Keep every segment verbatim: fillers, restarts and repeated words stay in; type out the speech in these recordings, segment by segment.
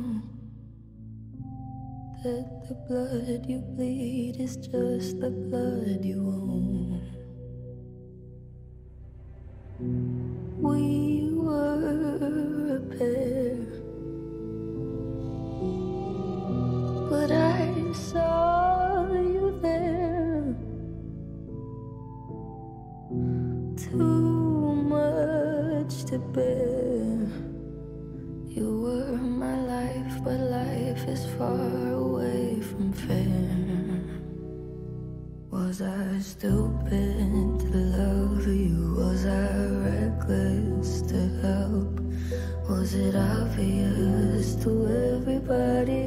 that the blood you bleed is just the blood you own. We were a pair, but I saw you there. Too much to bear. You were my life, but life is far away from fair. Was I stupid to love you? Was I reckless to help? Was it obvious to everybody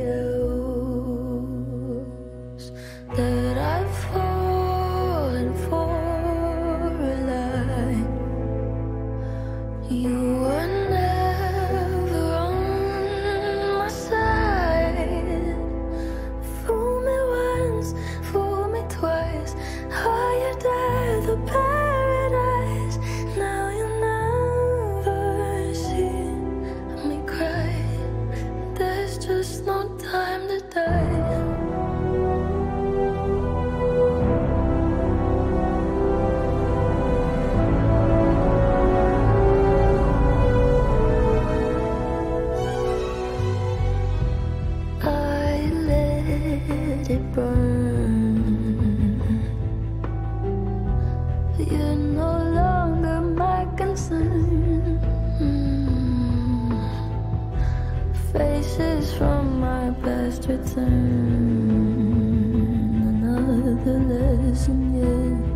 else that I've fallen for a lie? You were never on my side. Fool me once, fool me twice. Higher death or paradise. Now you never see me cry. There's just no time to die. It burn. You're no longer my concern. Mm. Faces from my past return. Another lesson, yeah.